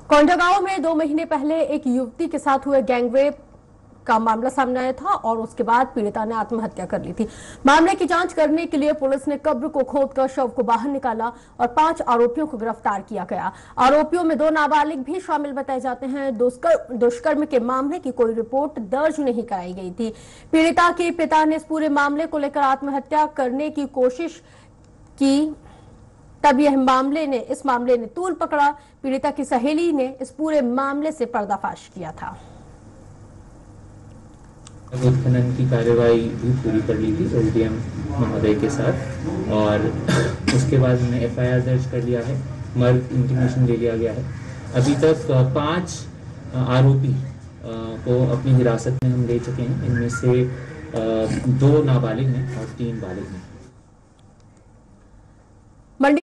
कोंडागांव में 2 महीने पहले एक युवती के साथ हुए गैंगरेप का मामला सामने आया था और उसके बाद पीड़िता ने आत्महत्या कर ली थी। मामले की जांच करने के लिए पुलिस ने कब्र को खोदकर शव को बाहर निकाला और 5 आरोपियों को गिरफ्तार किया गया। आरोपियों में 2 नाबालिग भी शामिल बताए जाते हैं। दुष्कर्म के मामले की कोई रिपोर्ट दर्ज नहीं कराई गई थी। पीड़िता के पिता ने इस पूरे मामले को लेकर आत्महत्या करने की कोशिश की, तब इस मामले ने तूल पकड़ा। पीड़िता की सहेली ने इस पूरे मामले से पर्दाफाश किया था। उत्खनन की कार्यवाही भी पूरी कर ली थी एसडीएम महोदय के साथ और उसके बाद हमने एफआईआर दर्ज कर लिया है, मर्ग इंटीमेशन ले लिया गया है। अभी तक 5 आरोपी को अपनी हिरासत में हम ले चुके हैं। इनमें से 2 नाबालिग हैं और 3 बालिग हैं।